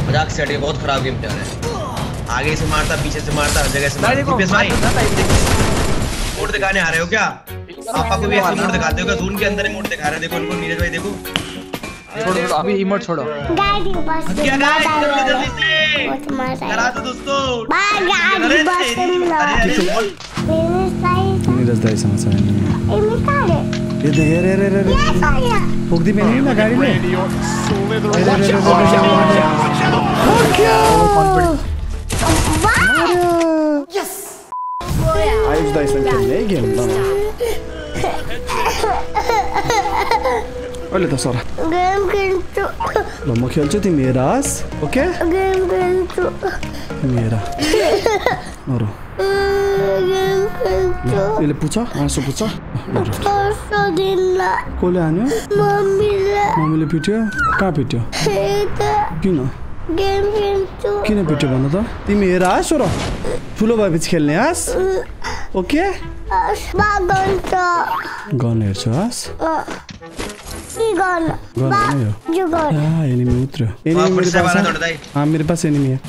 मजाक से हटके बहुत खराब गेम चल रहा है। आगे से मारता, पीछे से मारता, हर जगह से मारता। मोड दिखाने आ रहे हो क्या? आपा को भी ऐसे मोड दिखाते हो क्या? ज़ून के अंदर ही मोड दिखा रहे हैं। देखो उनको, नीरज भाई देखो। छोड़ो अभी इमोट छोड़ो। क्या गाइस, करो जल्दी से। करा दो दोस्तों। नीरज दाई समझ आया ये दे रे फूक दी मैंने ना गाड़ी में। आयुष दाई संग खेल्ने गेम अहिले त सर गेम खेल्छु ल म खेल्छु तिमी हेर आस ओके गेम खेल्छु मेरा नरो गेम खेल्छु यसले पुछ आँसु पुछ पर्सो दिनला कसले हान्यो मम्मीले पिट्यो कहाँ पिट्यो किन गेम खेल्छु किन पिट्यो भन त तिमी हेर आस र ठुलो भएपछि खेल्ने आस ओके गन हेर्छु आस एनिमी उत्रो मेरे पास एनिमी है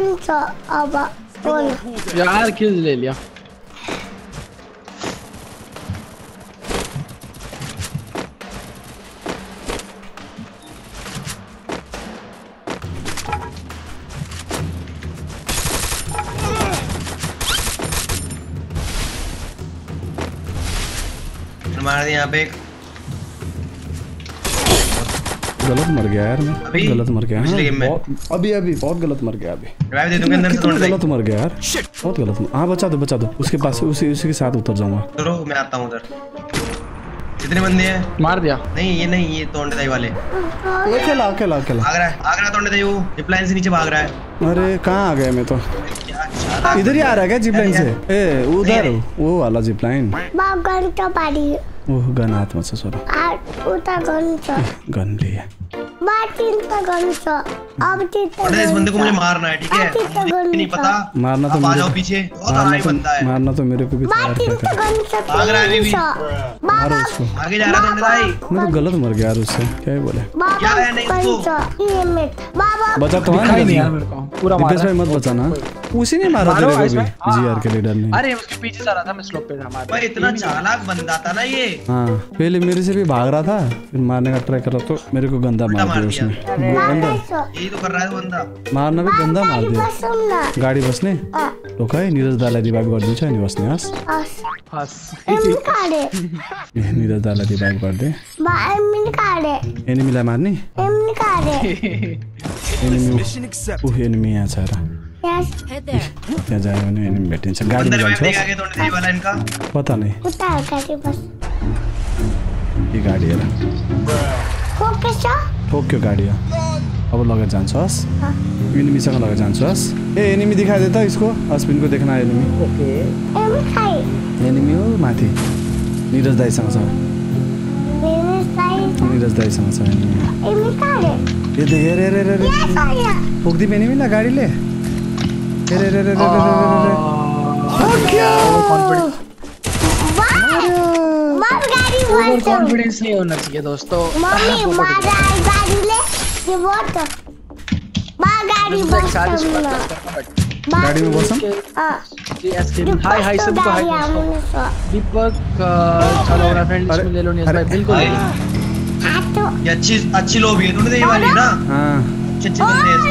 यार किल ले लिया मार दिया यहाँ पे गलत मर गया यार मैं अभी गलत मर गया अभी बहुत गलत मर गया अभी ड्राइव दे दूंगा अंदर से तोड़ दे गलत मर गया यार बहुत गलत हाँ बचा दो उसके पास उसी के साथ उतर जाऊंगा चलो मैं आता हूँ उधर कितने बंदे हैं मार दिया नहीं ये तोड़ने वाले अकेला भाग रहा है तोड़ने दे वो जिप लाइन से नीचे भाग रहा है अरे कहाँ आ गया मैं तो इधर ही आ रहा है क्या जिप लाइन से ए उधर वो वाला जिप लाइन ओह गन हातमा छ छोरा गन लिया इस बंदे को मुझे मारना है ठीक है नहीं पता मारना तो आ जाओ पीछे मारना तो मेरे को भी तैयार भाग रहा है अभी भी मारो उसको आगे जा रहा है भाई मैं तो गलत मर गया यार उससे क्या ही बोले क्या है नहीं उसको बचा तो नहीं यार मेरे को पूरा मारा भाई मत बचाना उसी ने मारा तेरे को भी जीआर के लीडर ने अरे उसके पीछे जा रहा था मैं स्लोप पे था मार भाई इतना चालाक बंदा था ना ये हाँ पहले मेरे से भी भाग रहा था फिर मारने का ट्राई कर रहा तो मेरे को गंदा मार दिया उसने गंदा यही तो कर रहा है बंदा मारना भी गंदा मार दिया गाडी बस्ने लोक है निरज दालाई रिभाइभ गरिदिन्छ नि बस्ने हस् निरज दालाई रिभाइभ गरिदे एनिमीलाई मार्ने एनिमी यहाँ छ र त्यहाँ जायो भने एनिमी भेटिन्छ गाडीमा जान्छ पता नहीं ये गाडी हेर ठोक्यो गाडी अब लगेर जान्छस् एनिमीसँग लगेर जान्छस् ए एनिमी दिखाइदे त इसको अस्पिनको देखना एनिमी एनिमी हो माथि निरज दाईसँग छ एनिमी ये देख रे ठोक्दी एनिमीलाई गाडीले रे कॉन्फिडेंस नहीं होना चाहिए दोस्तों गाड़ी में बसम हाय सबको हाय दीपक चलो अपना फ्रेंड लिस्ट में ले लो भाई बिल्कुल ये अच्छी लोबी है तूने ये वाली ना हां अच्छे बंदे हैं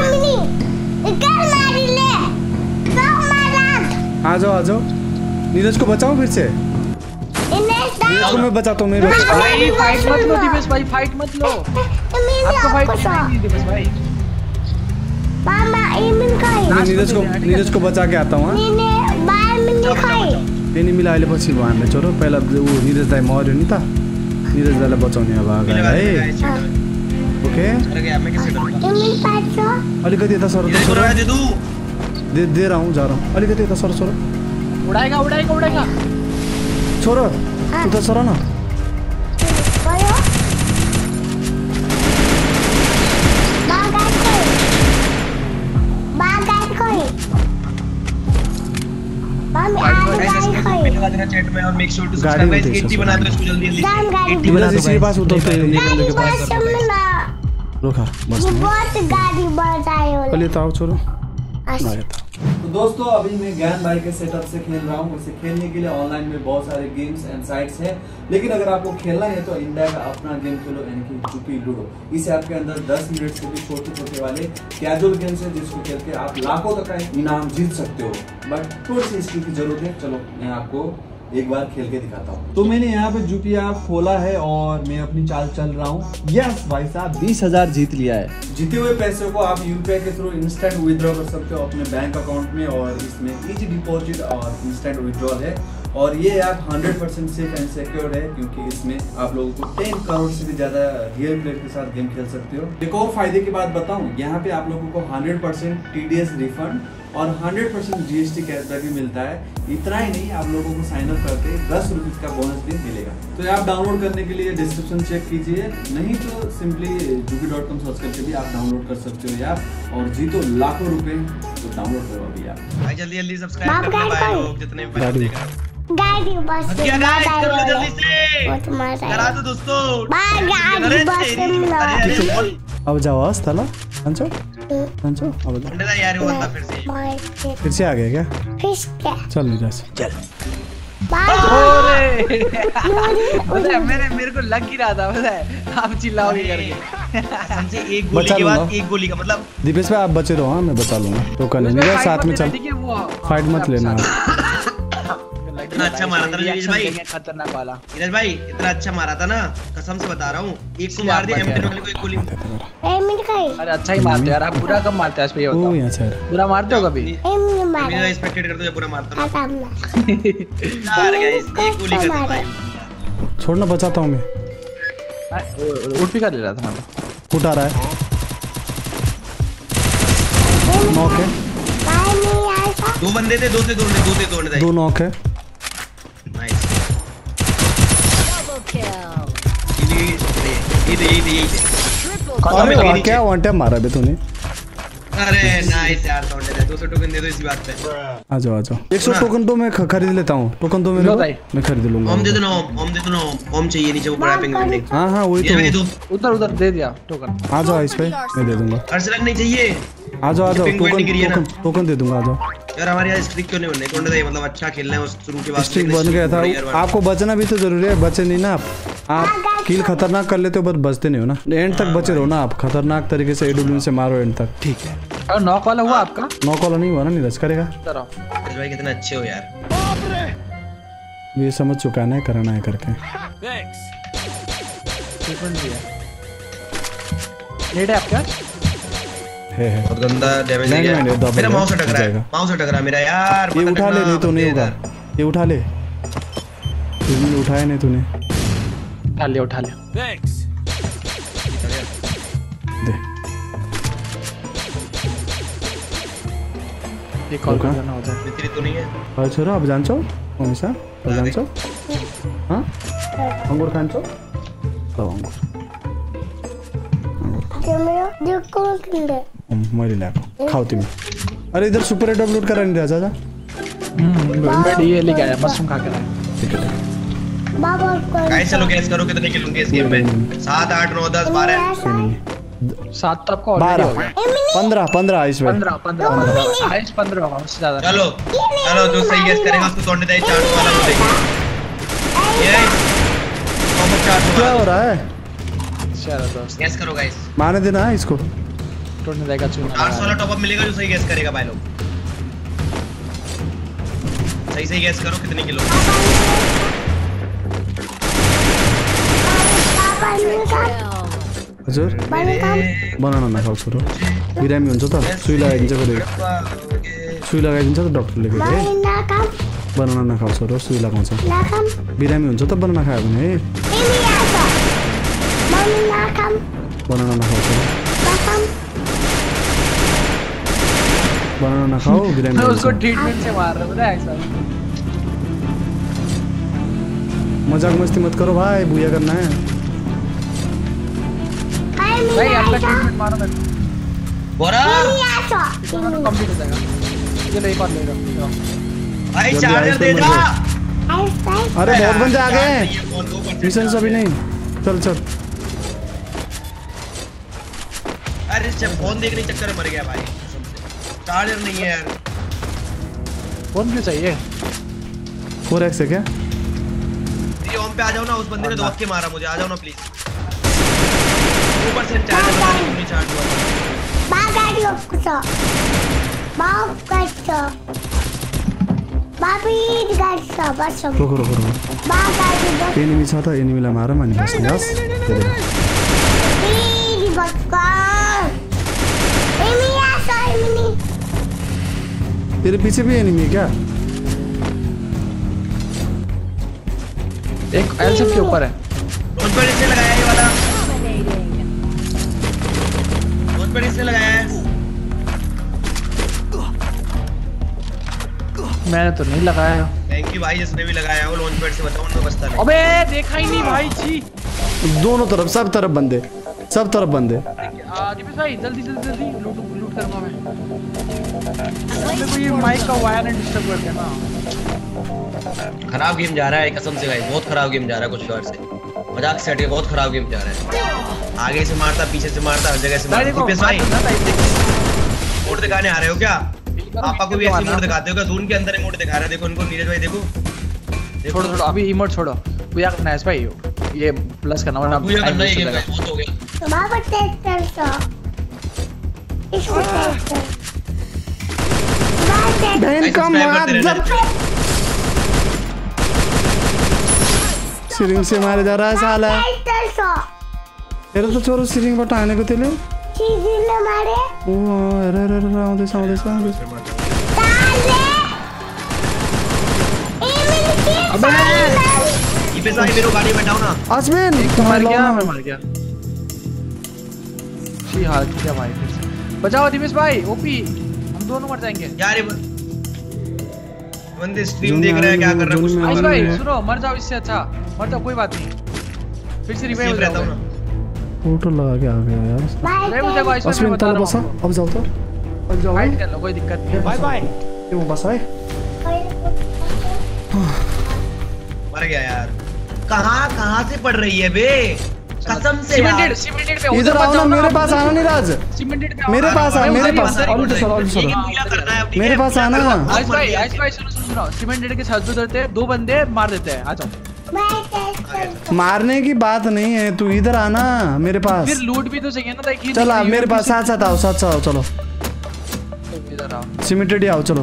इसमें आ जाओ नीरज को बचाओ फिर से नीरज को मैं बचाता हूँ भाई फाइट मत लो दिवेश भाई फाइट मत लो आपको फाइट नहीं दिवेश भाई नीरज को बचा के आता हूँ एनिमी लाई पछि भयो हामीले छोरो पहिला ऊ निरज दाई मर्यो नि त निरज दाईलाई बचाउने अब है ओके अलिकति यता सर दे रहा हूँ जा रहा हूँ अलिकति यता सर उड़ाएगा छोरो उता सर न चैट में और make sure to subscribe guys 80 बना दो इसको जल्दी 80 बना दो इसके पास उतर तो रुका बस में बहुत गाड़ी बढ़ाए हो चलिए तो आओ छोरो अच्छा। आया था। तो दोस्तों अभी मैं ज्ञान भाई के सेटअप से खेल रहा हूँ। इसे खेलने के लिए ऑनलाइन में बहुत सारे गेम्स एंड साइट्स हैं, लेकिन अगर आपको खेलना है तो इंडिया का अपना गेम खेलो, यानी कि जुपी लूडो। इस ऐप के अंदर 10 मिनट से भी छोटे वाले कैजुअल गेम्स है, जिसको खेल के आप लाखों तक का इनाम जीत सकते हो। बट थोड़ी सी स्किल की जरूरत है। चलो मैं आपको एक बार खेल के दिखाता हूँ। तो मैंने यहाँ पे जुपी ऐप खोला है और मैं अपनी चाल चल रहा हूँ। यस भाई साहब 20,000 जीत लिया है। जीते हुए पैसे को आप यूपीआई के थ्रू इंस्टेंट विड्रॉ कर सकते हो अपने बैंक अकाउंट में, और इसमें इजी डिपॉजिट और इंस्टेंट विड्रॉल है। और ये ऐप 100% सेफ एंड सिक्योर है, क्योंकि इसमें आप लोगों को 10 करोड़ से भी ज्यादा रियल प्लेयर के साथ गेम खेल सकते हो। एक और फायदे की बात बताऊं, यहाँ पे आप लोगों को 100% TDS रिफंड और 100% GST कैशबैक भी मिलता है। इतना ही नहीं, आप लोगों को साइन अप करके 10 रुपीज का बोनस भी मिलेगा। तो ऐप डाउनलोड करने के लिए डिस्क्रिप्शन चेक कीजिए, नहीं तो सिंपली jupi.com सर्च करके भी आप डाउनलोड कर सकते हो ऐप और जीतो लाखों रुपए। तो डाउनलोड करो अभी आप। भाई जल्दी सब्सक्राइब करना भाई लोग, जितने भी भाई देख रहे हो। गाड़ी बस क्या गाइस कर लो जल्दी से, बहुत मजा करा आया। दो दोस्तों। गाड़ी बस अब जाओ अस्थला पंचो पंचो अब जाओ। अंडा यार वो बंदा फिर से फिर से आ गया क्या? फिश क्या चल नीरज चल। पता है मेरे को लग ही रहा था, पता है आप चिल्लाओगे करके। समझे एक गोली के बाद एक गोली का मतलब। दीपेश भाई आप बचे रहो, हाँ मैं बचा लूंगा। तो कल नीरज साथ में चल, फाइट मत लेना। इतना अच्छा मारा था नीरज भाई, खतरनाक वाला नीरज भाई इतना अच्छा मारा था ना, कसम से बता रहा हूँ। एक को मार दिया एम10 वाले को, एक गोली। अरे अच्छा ही मारते यार आप, पूरा कम मारते हैं इस पे। ये ओ बताओ यहाँ से पूरा मारते हो कभी? मेरा एक्सपेक्टेड कर दो जब पूरा मारता हूँ यार गाइस, एक गोली कर भाई। छोड़ना, बचाता हूँ मैं। उठ भी कर ले रहा था मैं। उठा रहा है नॉक है। दो बंदे थे, दो से तोड़ने थे। दो नॉक है। नाइस। ये अरे वाह क्या वन टैप मारा बे तूने। अरे नाइस यार, तोड़ने थे। 200 टोकन दे दो इसी बात पे। आ जाओ आ जाओ। 100 टोकन तो मैं खरीद लेता हूँ। टोकन तो मेरे को, मैं खरीद लूंगा। ओम दे दो ना, ओम दे दो ना। ओम चाहिए नीचे वो बड़ा पिंग बिल्डिंग। हाँ हाँ वही तो। उधर दे दिया टोकन। आ जाओ इस पे, मैं दे दूंगा। अर्सलक नहीं चाहिए। आ जाओ टोकन दे दूंगा। आ जाओ यार हमारे यहाँ स्ट्रिक क्यों नहीं बनने? कौन सा मतलब अच्छा खेलना है, उस शुरू के बाद स्ट्रिक बन गया था। आपको बचना भी तो जरूरी है, बचे नहीं ना आप किल खतरनाक कर लेते हो, बस बचते नहीं हो ना। एंड तक बचे रहो ना आप, खतरनाक तरीके से AW से मारो एंड तक। ठीक है। और नॉक वाला हुआ आपका? नॉक वाला नहीं हुआ ना, नीरज करेगा। भाई कितने अच्छे हो यार, ये समझ चुका है करना है करके। नेट है आपका? है बहुत गंदा डैमेज है यार। मेरा माउस अटक रहा है, माउस अटक रहा मेरा यार। ये उठा ले, नहीं तो नहीं होगा। ये उठा ले, तूने उठाया नहीं तूने। उठा ले दे। ये कॉल करना होता है। इतनी तो नहीं है। और छोरो अब जान छो कौन सा अब जान छो। हां अंगूर खान छो तो अंगूर मैले ल्याएको खाऊ तिमी। अरे इधर सुपर एड अपलोड करा नहीं जा। मैं ये लेके आया, मशरूम खा कर आया। ठीक है गाइस चलो गैस करो कितने किल होंगे इस गेम में। 7 8 9 10 12 7 तो आपका ऑलरेडी हो गया। 15 इस बार 15 हाईएस्ट 15 होगा, उससे ज्यादा। चलो जो सही गैस करेगा उसको तोड़ने दे। चार्ट वाला को देखिए ये कॉम्बो चार्ट क्या हो रहा है। चलो दोस्त गैस करो गाइस, मारने देना है इसको। तोड़ने देगा चूना। 800 वाला टॉप अप मिलेगा जो सही गैस करेगा भाई लोग। सही गैस करो कितने किलो। हजुर बनाना नखाऊ छोरो, बिरामी हुन्छ त। सुई लगाइदिन्छ कहिले, सुई लगाइदिन्छ त डक्टरले कहिले। बनाना नखाऊ छोरो, सुई लगाउँछ। बिरामी हुन्छ त बनाना खायो भने। बनाना नखाऊ छोरो, बनाना नखाऊ, बिरामी मैं हुन्छ। उसको ट्रीटमेंट से मार रहा हूं, पता है सर। मजाक मस्ती मत करो भाई, बुया करना है भाई। आपका ट्रीटमेंट मारो मैं बोरा कंप्लीट हो जाएगा। चलो एक और ले लो भाई, चार्जर दे जा। अरे बहुत बंदे आ गए, मिशन अभी नहीं। चल अच्छा फोन देखने के चक्कर में मर गया भाई। चार्जर नहीं है यार। फोन क्यों चाहिए? 4x है क्या? ये होम पे आ जाओ ना, उस बंदे ने दो के मारा मुझे, आ जाओ ना प्लीज। 2% चार्ज पता नहीं क्यों नहीं चार्ज हुआ। बा गाड़ी ऑफिसर बाप काटो बाबी गाड़ी सा बस रुको बा गाड़ी बस एनिमी छ त एनिमीलाई मार मानि बस यस तेरी बक्का एनिमी आसा एनिमी तेरे पीछे भी एनिमी है क्या? एक एलसीएफ के ऊपर है। उन पर इसने लगाया ये वाला, उन पर इसने लगाया है। मैंने तो नहीं लगाया। थैंक यू भाई जिसने भी लगाया वो लॉन्च पैड से बचाओ, उनको बचता नहीं। अबे देखा ही नहीं भाई जी। दोनों तरफ सब तरफ बंदे, सब तरफ बंदे। दीपेश भाई जल्दी जल्दी जल्दी लूट करूंगा मैं। मेरे को ये माइक का वायर ने डिस्टर्ब कर दिया ना। खराब गेम जा रहा है कसम से भाई, बहुत खराब गेम जा रहा है कुछ फ्लोर से। मजाक से हट के बहुत खराब गेम जा रहा है। आगे से मारता, पीछे से मारता, हर जगह से मारता। दीपेश भाई मोड दिखाने आ रहे हो क्या? पापा को भी ऐसी मोड दिखाते हो क्या? जून के अंदर ही मोड दिखा रहे हैं। देखो इनको, नीरज भाई देखो। छोड़ो छोड़ो अभी इमोट छोड़ो। पूजा करना है इस भाई, ये प्लस करना वरना पूजा करना ही गेम बहुत हो गया। बाबा टेस्ट कर सो इसको टेस्ट कर बहन का मादर सिरिंग से मारे जा रहा है साला। तेरे तो छोरो सिरिंग बटाने को तेले चीज़िले मारे ओ अरे अरे अरे आउँदैछ आउँदैछ आउँदैछ। अबे दीपेश भाई मेरो गाड़ी में बैठाओ ना। आसमीन तो मर गया, मैं मर गया। शी हाल क्या भाई फिर से। बचाओ दीपेश भाई, ओपी हम दोनों मर जाएंगे यार। ये बंदे स्ट्रीम देख रहे हैं, क्या कर रहे हैं कुछ आयुष भाई सुनो, मर जाओ इससे अच्छा। मर जाओ कोई बात नहीं, फिर से रिवाइव हो जाओ। फोटो लगा के आ गया यार। रिवाइव हो जाओ आयुष भाई, आसमीन बता तल रहा बसा हूं। अब जाओ तो अब जाओ फाइट कर लो, कोई दिक्कत नहीं। Bye bye. ये वो बसा है मर गया यार। कहां से पड़ रही है बे कसम से यार। सीमेंटेड पे इधर आओ ना, मेरे पास आना नहीं राज। सीमेंटेड पे मेरे पास आ, मेरे पास और तो सर मेरे पास आना ना। आयुष भाई सुनो, सीमेंटेड के छत पे उतरते हैं, दो बंदे मार देते हैं। आ जाओ। मारने की बात नहीं है, तू इधर आना मेरे पास। फिर लूट भी तो चाहिए ना। देखिए चल आप मेरे पास साथ साथ आओ, साथ साथ आओ। चलो इधर आओ, सीमेंटेड आओ चलो।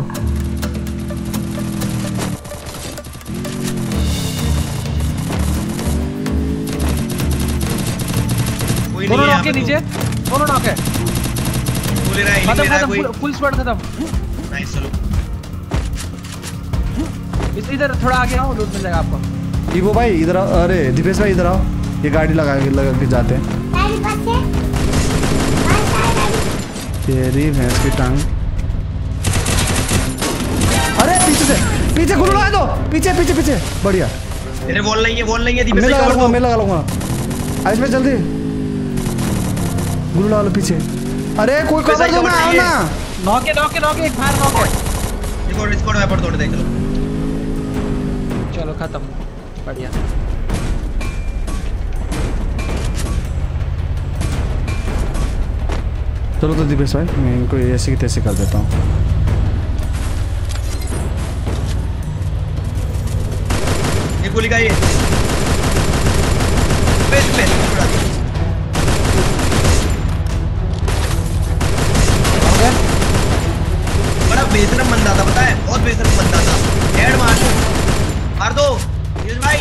दोनों नॉक के नीचे, दोनों नॉक है। खत्म, फुल स्क्वाड खत्म। नाइस चलो। इधर थोड़ा आगे आओ, लूट मिल जाएगा आपको। इवो भाई इधर आओ। अरे दीपेश भाई इधर आओ, ये गाड़ी लगा के जाते हैं। तेरी भैंस की टांग। अरे पीछे गुरु लगा दो, पीछे बढ़िया। मेरे वॉल नहीं है दीपेश मैं भाई, लगा लूंगा। आइस में जल्दी गुरु लगा लो पीछे। अरे कोई कवर दो ना, आओ ना। नॉक है, एक फायर नॉक है। देखो स्क्वाड वेपर तोड़ दे। चलो खत्म, बढ़िया। चलो तो दीपेश भाई मैं इनको ऐसे की तैसे कर देता हूँ। ये गोली का ये बड़ा बेशरम बंदा था, पता है बहुत बेशरम बंदा था। हेड मार दो भाई,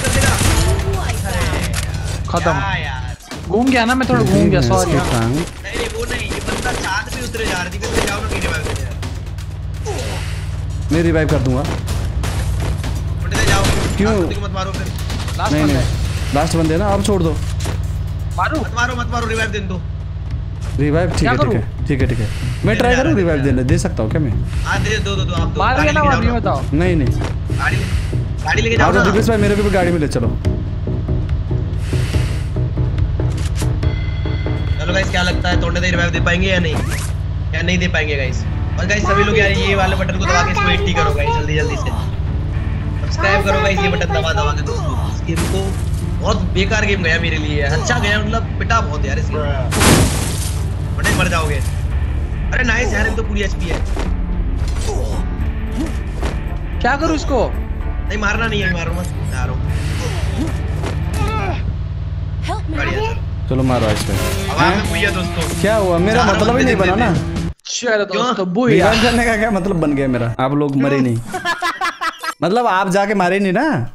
खत्म। घूम गया ना मैं, थोड़ा घूम गया, सॉरी। नहीं वो नहीं, ये बंदा चांद पे उतरे जा रही थी। जाओ ना मेरे रिवाइव मैं रिवाइव कर दूंगा। जाओ क्यों मत मारो फिर। नहीं लास्ट बंदे ना, अब छोड़ दो। मत मारो रिवाइव दे दो। रिवाइव ठीक है। मैं ट्राई करूँ रिवाइव देने, दे सकता हूँ क्या मैं? हाँ दे दो आप दो। मार ना, अभी बताओ। नहीं गाड़ी लेके जाओ ना। दीपेश भाई मेरे को भी गाड़ी में ले चलो। चलो गाइस, क्या लगता है तोड़ने दे रिवाइव दे पाएंगे या नहीं दे पाएंगे गाइस? और गाइस सभी लोग यार ये वाले बटन को दबा के इसको हिट करो गाइस, जल्दी से सब्सक्राइब करो गाइस। ये बटन दबा के दोस्तों, इस गेम को बहुत बेकार गेम गया मेरे लिए। अच्छा गया मतलब, पिटा बहुत यार इस गेम। मर जाओगे। अरे नाइस यार, तो पूरी एचपी है। क्या करूं इसको? नहीं मारना नहीं है, मारो मत, मैं आ रहा हूँ। बढ़िया सर। चलो मारो इस पे। अब आपने बुइया दोस्तों। क्या हुआ? मेरा मतलब ही नहीं बना ना। चलो दोस्तों बुइया करने का क्या मतलब बन गया मेरा? आप लोग मरे नहीं मतलब आप जाके मारे नहीं ना।